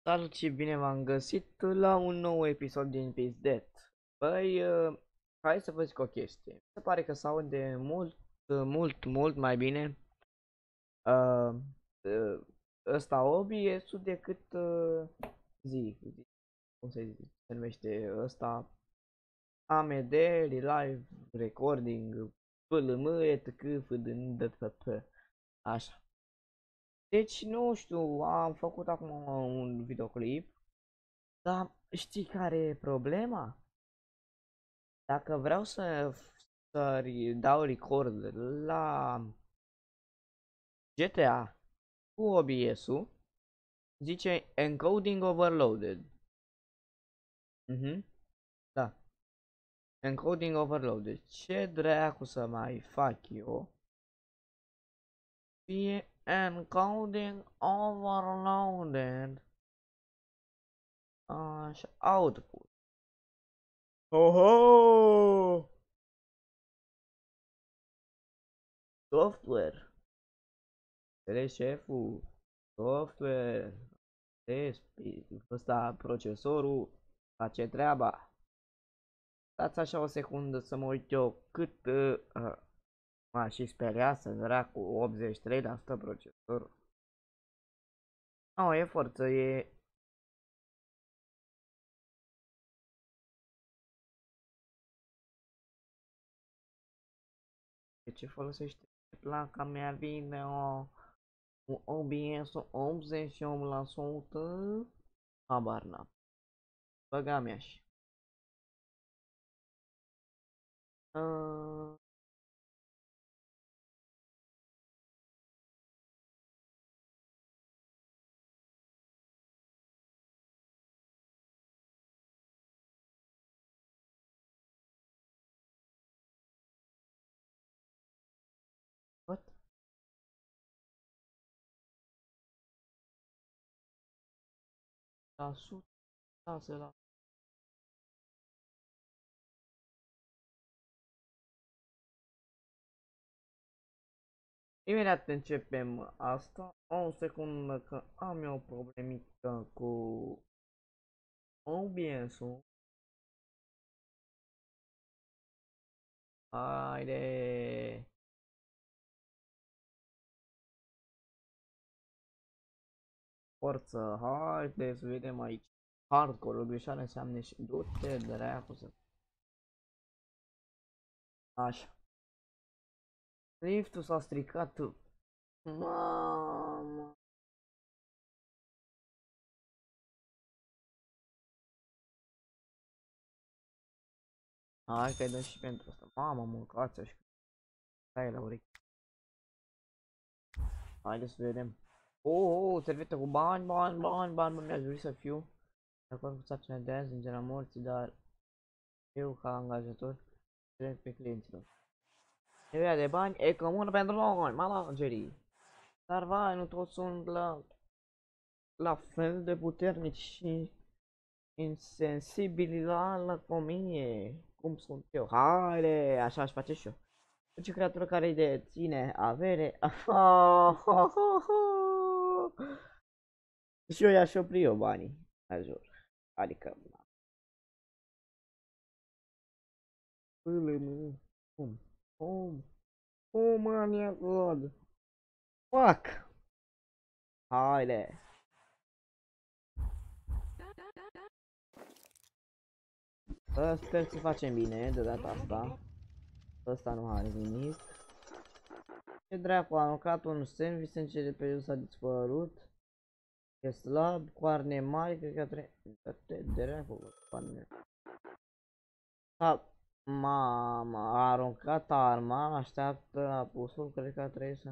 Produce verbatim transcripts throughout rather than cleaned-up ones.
Salut și bine v-am găsit la un nou episod din Peace Death. Băi, uh, hai să vă zic o chestie. Mi se pare că se aude mult, uh, mult, mult mai bine uh, uh, ăsta O B S-ul decât uh, zi, zi, cum se zice, se numește ăsta A M D, Live Recording, P L M, etc, F D N, D P P, așa. Deci, nu știu, am făcut acum un videoclip. Dar știi care e problema? Dacă vreau să, să dau record la G T A cu O B S-ul, zice encoding overloaded. Mhm. Da. Encoding overloaded. Ce dracu să mai fac eu? Fie encoding overloaded. Așa, output. Oho! Software. Înțelegi, șeful? Software. Ăsta, procesorul, face treaba. Dați așa o secundă să mă uit eu cât uh, m-a și speriat să dracu optzeci și trei la sută procesorul. Nu, e forță, e... De ce folosește placa mea video? Un O B S optzeci și opt la sută? Habar n-am. Băga mea și. Uh... What? La sută șase la... Imediat începem asta. O secundă că am eu o problemică cu O B S-ul. Haide! Forță, haide să vedem aici. Hardcore, o greșeală înseamnă și du-te dracu să... Așa. Liftul s-a stricat. Mamă. Hai că-i dăm și pentru asta. Mamă, mâncați așa. Stai la urechi. Haide să vedem. Oh, oh, servită cu bani, bani, bani, bani, bani, mi-aș dori să fiu de acord cu sarcina de azi, îngera morții, dar eu, ca angajator, trec pe clienților. Nevoia de bani e comună pentru noi, managerii. Dar vai, nu toți sunt la, la fel de puternici și insensibili la lăcomie, cum sunt eu. Haide, așa aș face și eu. Orice creatură care îi deține avere, și eu i-aș opri eu banii, ajur. Adică, cum, cum, cum, mania god. Fuck! Haide! Sper să facem bine de data asta. Ăsta nu are nimic. Ce dracu, a aruncat un sandwich în ce de pe el s-a dispărut. E slab, coarne mari, cred că trebuie... De dracu, coarne. Mama, a aruncat arma, așteaptă apusul, cred că trebuie să...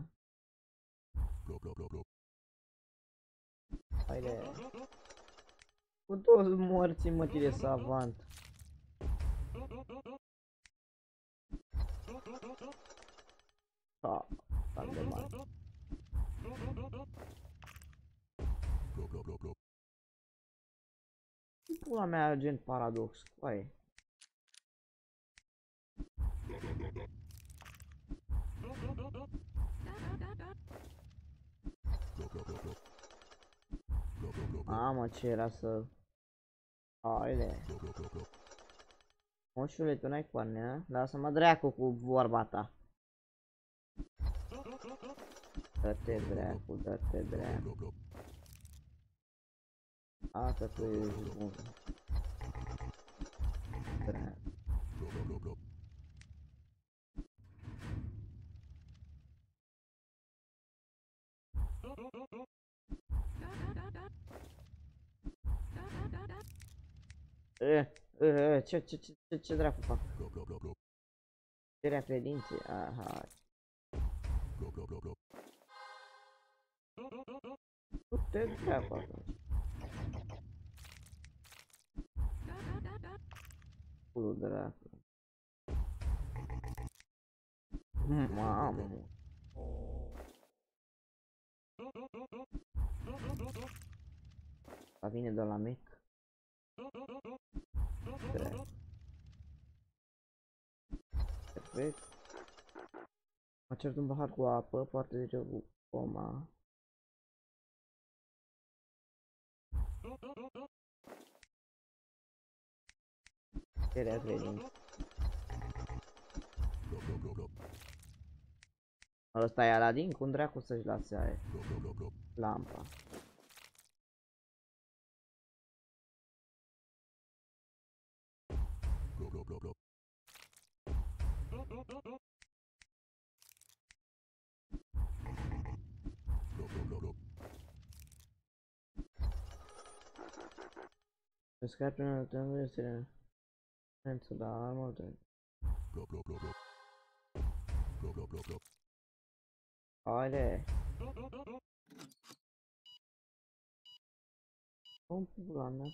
Haide. Cu toți morții mătii de savant. Ha, am de mare. Pula mea, agent paradox, coaie. Mamă, ce era să... Haide. Moșule, tu n-ai coarne, a? Lasă-mă dracu cu vorba ta. Dă-te dracu, dă-te dracu. Asta tu ești bun. Dracu. E, e, e, ce, ce, ce, ce, ce dracu fac? Cerea credinței, aha. Tu te dracu atunci. Pulul dracu. Mamă. A vine de la mic. Dracu. Perfect. Mă cer un pahar cu apă, poate zice cu coma. Cerea credinței. Ăsta e Aladin? Cum dracu să-și lase aia? Lampa. Scapi una tengo este senso da armor de. Haide. Cum pula mea?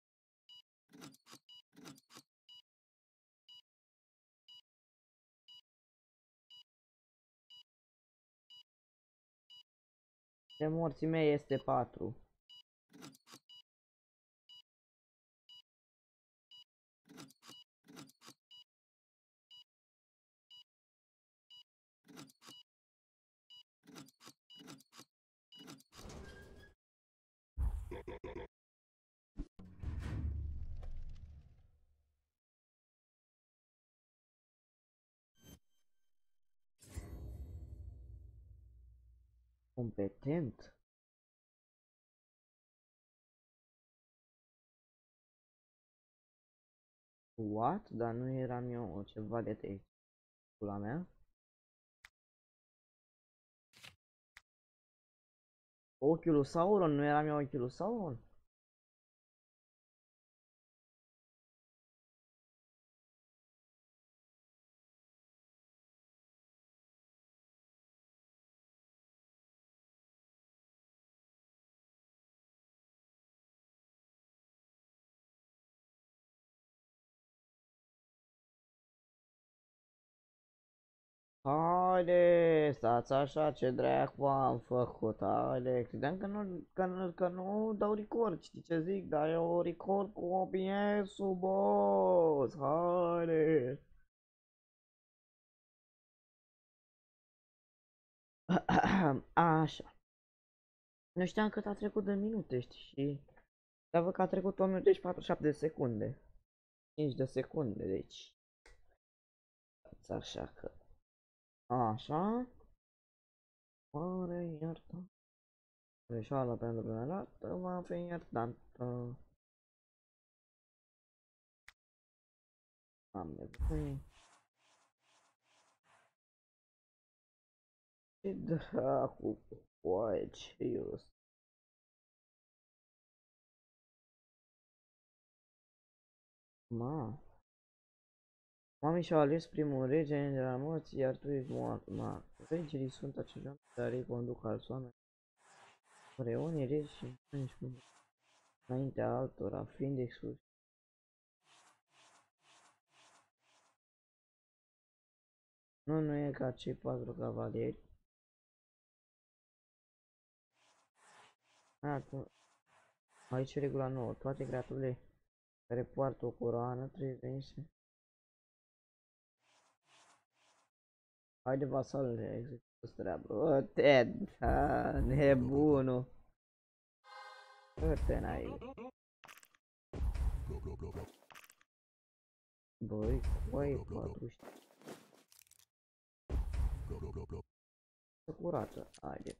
De morții mei este patru. Competent? What? Dar nu eram eu ceva de te pula mea? Ochiul lui Sauron? Nu eram eu ochiul lui Sauron? Haide, stați așa, ce dracu am făcut, haide, credeam că nu, că, nu, că nu dau record, știi ce zic, dar eu record cu O B S-ul, boss, haide. Așa, nu știam cât a trecut de minute, știi, și dar văd că a trecut o minută și patruzeci și șapte de secunde, cinci de secunde, deci, stați așa că, așa, oare iartă. Greșeala pentru prima dată va fi iertată. Am nevoie. Ce dracu, oaie, ce ios. Ma. Mami și-au ales primul rege de la morți, iar tu ești moart. Ma. Regii sunt aceștia care îi conduc alți oameni. Preonii regi și își înaintea altora, fiind excluși. Nu, nu e ca cei patru cavalieri. Acum, aici e regula nouă. Toate creaturile care poartă o coroană trebuie venise. Haide, vasalule, execută treabă. O, Ted, ha, nebunul. Dă-te n-ai. Băi, băi, pătuși. Curată, haide.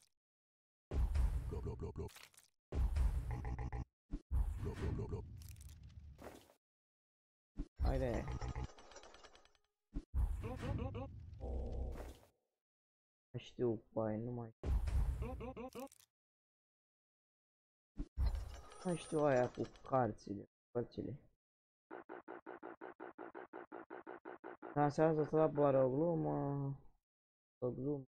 Haide. Nu știu, băi, nu mai... Nu știu aia cu carțile, cărțile. Lansează slab oare o glumă, o glumă.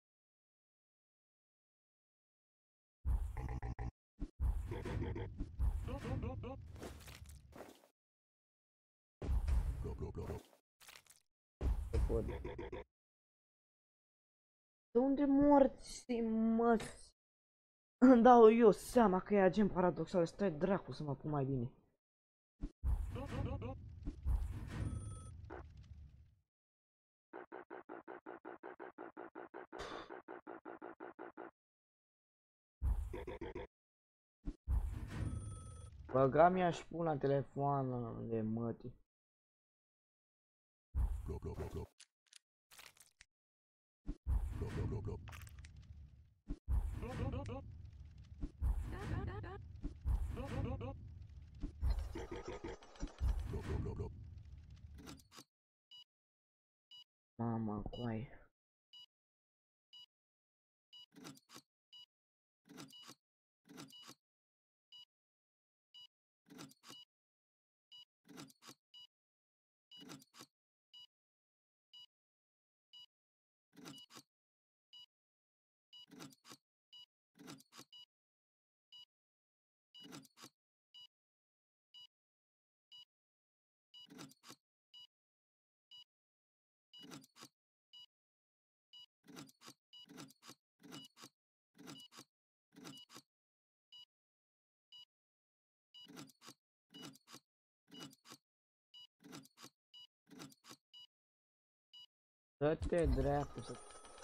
De unde morți, mă? Îmi dau eu seama că e agent paradoxal, stai dracu să mă pun mai bine. Băga mi-a și pun la telefon de mătii. Mama, coai. Dă-te dracu să...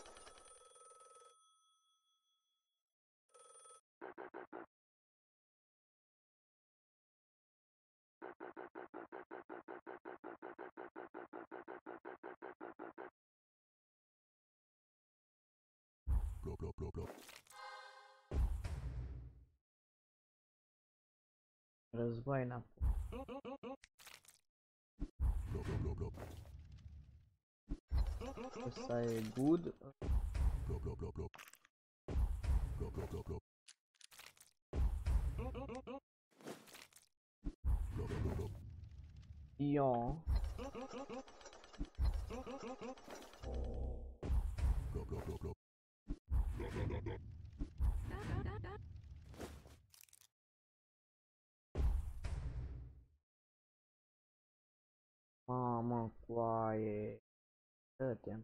Război înapoi. Ăsta e good. Ion. Mamă, coaie. Dă-te.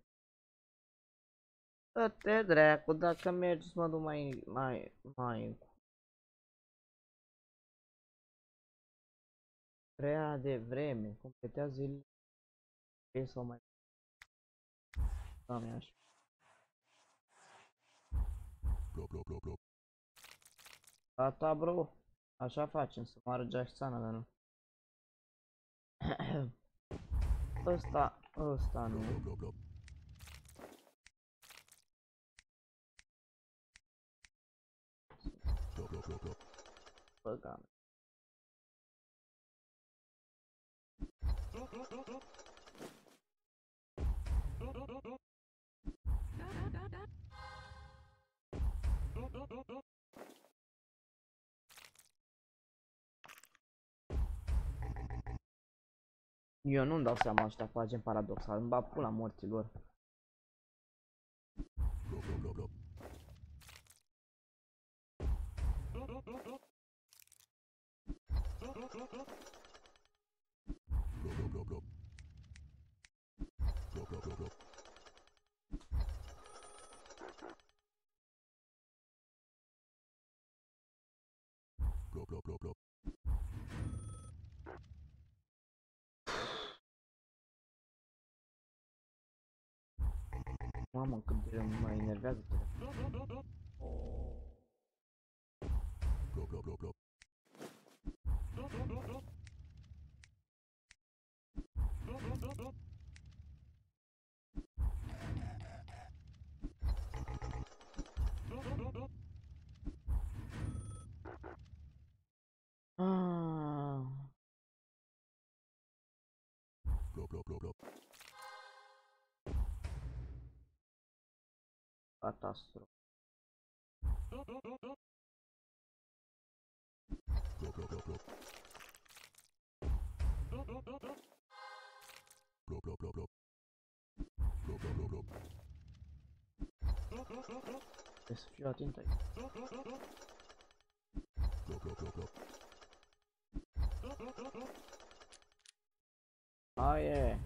Dă-te dracu, dacă mergi să mă duc mai, mai, mai... Prea devreme, completează el sau mai... Doamne, așa. Gata, bro. Așa facem, să moară Jacksana, dar nu. Ăsta, ăsta nu. Băga. Eu nu-mi dau seama ăștia cu agent paradoxal, îmi bag pula morților. Mamă, cât de mă enervează. Catastro. Trebuie să fiu atent aici. Aie.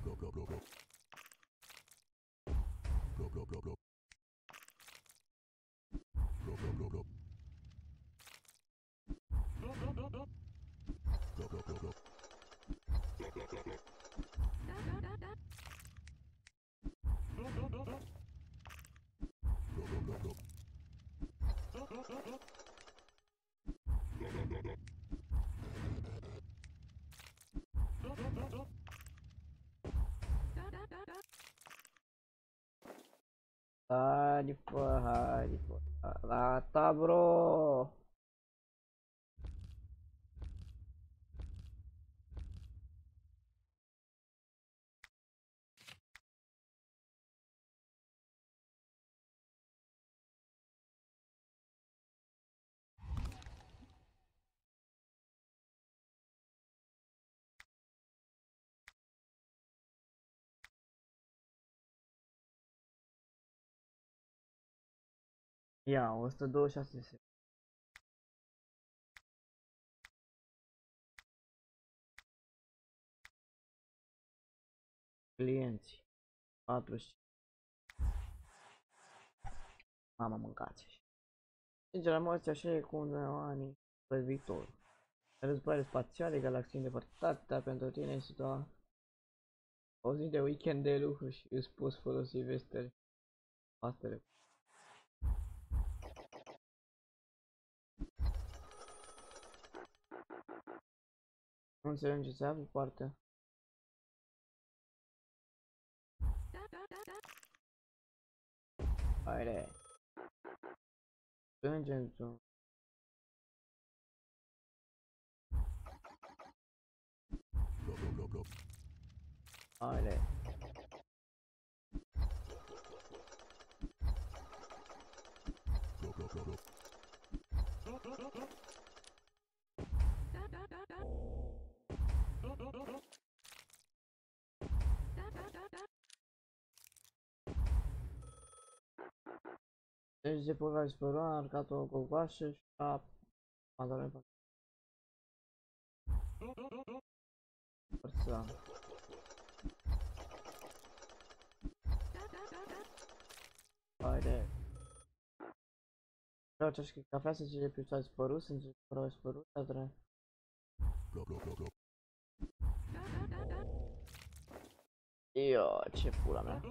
Hai, pă, hai, pă. Gata, bro. Ia, o sută douăzeci și șase. Clienți. patruzeci. Mama, mâncați. Sincer, am auzit așa e cu anii pe viitor. Războaie spațiale, galaxii îndepărtate, dar pentru tine este doar o zi de weekend de lucru și îți poți folosi vestele. Astele. Nu înțeleg ce se află partea. Haide. Plângem-ți-o. Haide. Deci de pura spără, a arcat o cocoașă și a pantaloni pe forța. Haide. Vreau ce-aș cafea să cere pe ce-ai spărut, să încerc pura spărut, dar trebuie. Io, ce pula mea.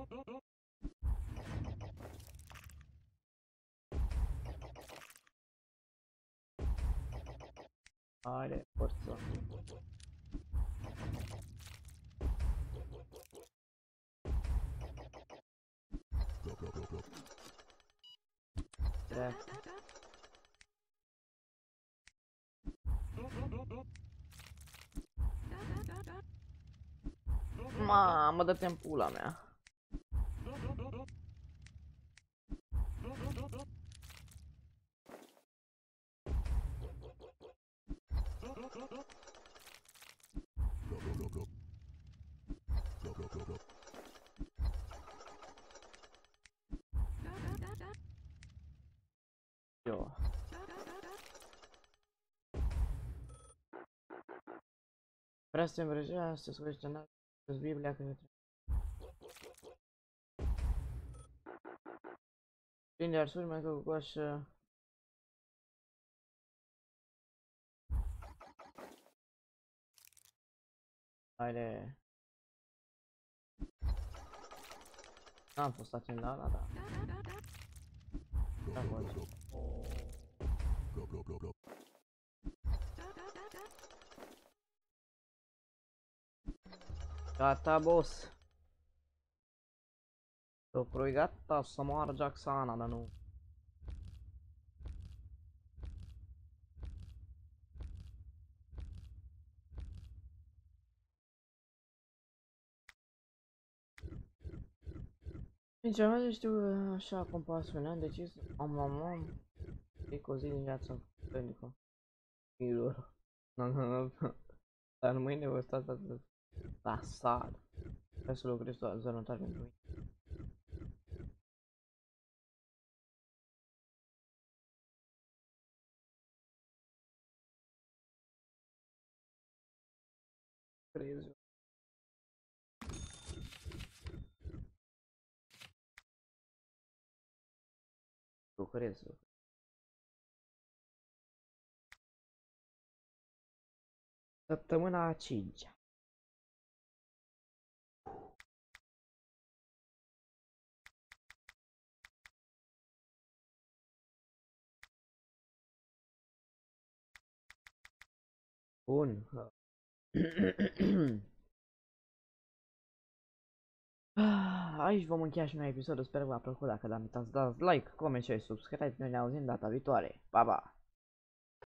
Haide, forța. Tre. Mamă, dă-te în pula mea. Eu. Vrea să te îmbrăjea, să scoți de înalt, să-ți Biblia că trebuie. Prinde arsuri, mai că cocoașă. Haide. N-am fost atent la ala, da. Da, fost. Gata, boss. Lucru e gata, să moară Jacksana, dar nu. Sinceramente știu, așa cum pasiunea, am decis, am, am, am, e cu o zi din viața pentru mirror. Dar mâine o stați atât la sală. Trebuie să lucrez doar zona tare pentru mine. Crezi eu. Lucrez eu. Săptămâna a cincea. Bun. Aici vom încheia și noi episodul, sper că v-a plăcut, dacă da, uitați, dați like, comment, share, subscribe, noi ne auzim data viitoare, pa, pa!